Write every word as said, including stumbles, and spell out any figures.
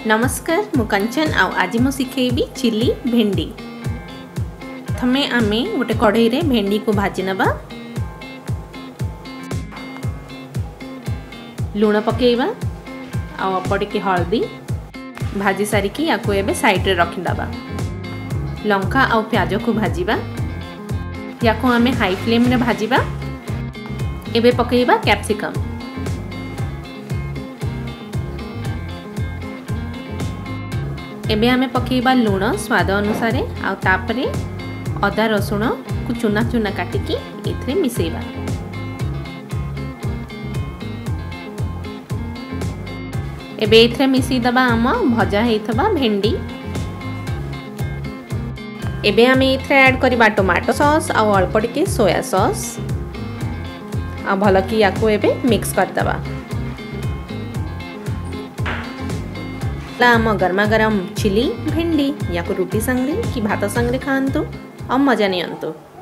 नमस्कार मु कंचन आउ आज मु शिखेबी चिली भेंडी। प्रथमे आमे गोटे कढ़ई रे भेंडी को भाजी नबा। लूण पकेइबा आउ अपटिके हल्दी भाजी सारिकी याकु एबे साइड रे रखि दबा। लंका आउ प्याज को भाजीबा। याकु आमे हाई फ्लेम रे भाजीबा। एबे पकेइबा कैप्सिकम। एबे आमे पकेइबा लूण स्वाद अनुसार आ तापरे अदा रसुण को चुना चुना काटिकी एथरे मिसेइबा। एबे एथरे मिसेइ दबा आम भजा हेइथबा भेंडी। एबे आमे एथरे ऐड करिबा टोमाटो सॉस आ अल्प टिके सोया सॉस आ भल कि याकू एबे मिक्स कर दबा। आम गरमा गरम चिली भेंडी या रुटी संगे कि भात संगे खातु और मजा नियंतु।